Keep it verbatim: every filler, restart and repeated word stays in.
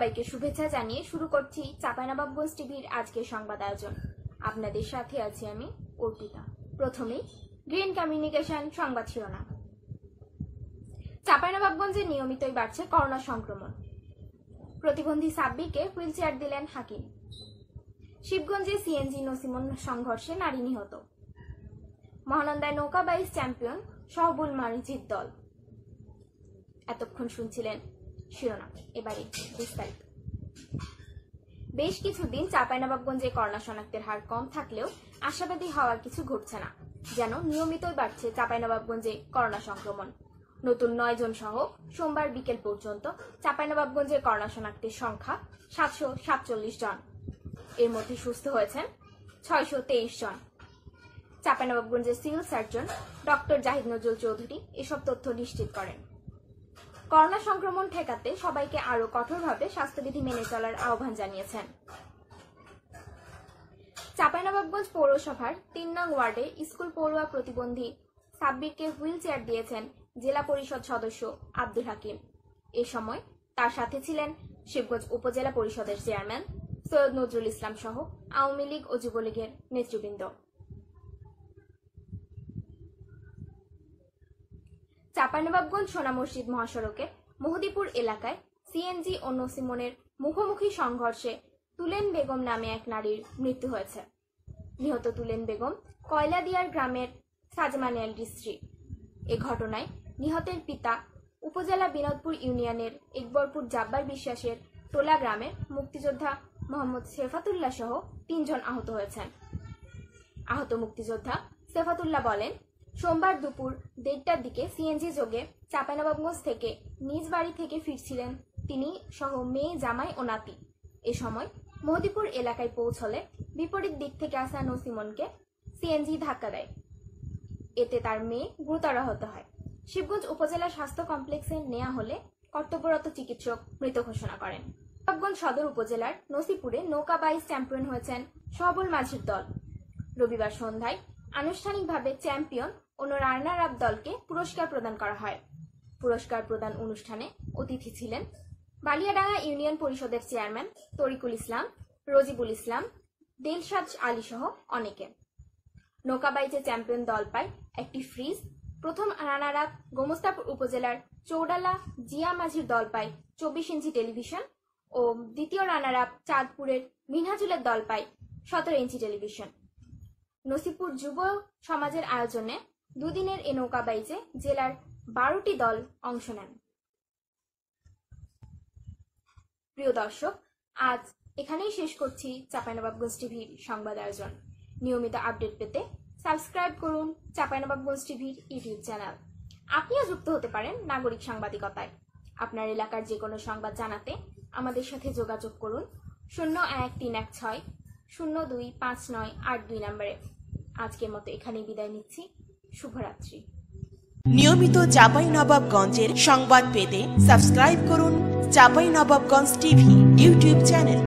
সবাইকে শুভেচ্ছা জানিয়ে শুরু করছি চাঁপাইনবাবগঞ্জ টিভির আজকের সংবাদ আয়োজন। আপনাদের সাথে আছি আমি অর্পিতা। প্রথমেই গ্রিন কমিউনিকেশন সংবাদ শিরোনাম। চাঁপাইনবাবগঞ্জে নিয়মিতই বাড়ছে করোনা সংক্রমণ। প্রতিবন্ধী সাব্বিরকে হুইলচেয়ার দিলেন হাকিম। শিবগঞ্জে সিএনজি নসিমন সংঘর্ষে নারী নিহত। মহানন্দায় নৌকা বাইচ চ্যাম্পিয়ন সহবুল মারিচির দল। এতক্ষণ শুনছিলেন শিরোনাম, এবারে বিস্তারিত। বেশ কিছুদিন চাঁপাইনবাবগঞ্জে করোনা শনাক্তের হার কম থাকলেও আশাবাদী হওয়ার কিছু ঘটছে না। যেন নিয়মিতই বাড়ছে চাঁপাইনবাবগঞ্জে করোনা সংক্রমণ। নতুন নয় জন সহ সোমবার বিকেল পর্যন্ত চাঁপাইনবাবগঞ্জে করোনা শনাক্তের সংখ্যা সাতশো সাতচল্লিশ জন। এর মধ্যে সুস্থ হয়েছেন ছয়শো তেইশ জন। চাঁপাইনবাবগঞ্জের civil surgeon doctor Zahid Nazrul Chowdhury এসব তথ্য নিশ্চিত করেন। করোনা সংক্রমণ ঠেকাতে সবাইকে আরো কঠোরভাবে স্বাস্থ্যবিধি মেনে চলার আহ্বান জানিয়েছেন। চাঁপাইনবাবগঞ্জ পৌরসভার তিন নং ওয়ার্ডে স্কুল পড়ুয়া প্রতিবন্ধী সাব্বিরকে হুইল চেয়ার দিয়েছেন জেলা পরিষদ সদস্য আব্দুল হাকিম। এ সময় তার সাথে ছিলেন শিবগঞ্জ উপজেলা পরিষদের চেয়ারম্যান সৈয়দ নজরুল ইসলাম সহ আওয়ামী লীগ ও যুবলীগের নেতৃবৃন্দ। চাঁপাইনবাবগঞ্জ সোনা মসজিদ মহাসড়কের মহদীপুর এলাকায় সিএনজি ও নসিমনের মুখোমুখি সংঘর্ষে তুলেন বেগম নামে এক নারীর মৃত্যু হয়েছে। নিহত তুলেন বেগম কয়লাদিয়ার গ্রামের সাজমানিয়ালির স্ত্রী। এ ঘটনায় নিহতের পিতা উপজেলা বিনোদপুর ইউনিয়নের একবরপুর জাব্বার বিশ্বাসের টোলা গ্রামের মুক্তিযোদ্ধা মোহাম্মদ সেফাতুল্লাহ সহ তিনজন আহত হয়েছেন। আহত মুক্তিযোদ্ধা সেফাতুল্লাহ বলেন, সোমবার দুপুর দেড়টার দিকে সিএনজি যোগে চাঁপাইনবাবগঞ্জ থেকে নিজ বাড়ি থেকে ফিরছিলেন তিনি সহ মেয়ে, জামাই ও নাতি। এ সময় মহদীপুর এলাকায় পৌঁছলে বিপরীত দিক থেকে আসা নসিমনকে সিএনজি ধাক্কা দেয়। এতে তার মেয়ে গুরুতর আহত হয়। শিবগঞ্জ উপজেলা স্বাস্থ্য কমপ্লেক্সে নেওয়া হলে কর্তব্যরত চিকিৎসক মৃত ঘোষণা করেন। চাঁপাইনবাবগঞ্জ সদর উপজেলার নসিপুরে নৌকা বাইচ চ্যাম্পিয়ন হয়েছেন সহবুল মাঝির দল। রবিবার সন্ধ্যায় আনুষ্ঠানিকভাবে চ্যাম্পিয়ন ও রানার আপ দলকে পুরস্কার প্রদান করা হয়। পুরস্কার প্রদান অনুষ্ঠানে অতিথি ছিলেন বালিয়াডাঙ্গা ইউনিয়ন পরিষদের চেয়ারম্যান তরিকুল ইসলাম, রজিবুল ইসলাম, দিলশাদ আলী সহ অনেকে। নৌকা বাইচে চ্যাম্পিয়ন দল পায় একটি ফ্রিজ। প্রথম রানার আপ গোমস্তাপুর উপজেলার চৌডালা জিয়া মাঝির দল পায় চব্বিশ ইঞ্চি টেলিভিশন ও দ্বিতীয় রানার আপ চাঁদপুরের মিনহাজুলের দল পায় সতেরো ইঞ্চি টেলিভিশন। নসিপুর যুব সমাজের আয়োজনে দুদিনের এ নৌকা বাইচে জেলার বারোটি দল অংশ নেন। প্রিয় দর্শক, আজ এখানেই শেষ করছি চাঁপাইনবাবগঞ্জ টিভির সংবাদ আয়োজন। নিয়মিত আপডেট পেতে সাবস্ক্রাইব করুন চাঁপাইনবাবগঞ্জ টিভির ইউটিউব চ্যানেল। আপনিও যুক্ত হতে পারেন নাগরিক সাংবাদিকতায়। আপনার এলাকার যে কোনো সংবাদ জানাতে আমাদের সাথে যোগাযোগ করুন শূন্য এক তিন এক ছয় শূন্য দুই পাঁচ নয় আট দুই নম্বরে। আজকের মতো এখানেই বিদায় নিচ্ছি। শুভরাত্রি। নিয়মিত চাঁপাইনবাবগঞ্জের সংবাদ পেতে সাবস্ক্রাইব করুন চাঁপাইনবাবগঞ্জ টিভি ইউটিউব চ্যানেল।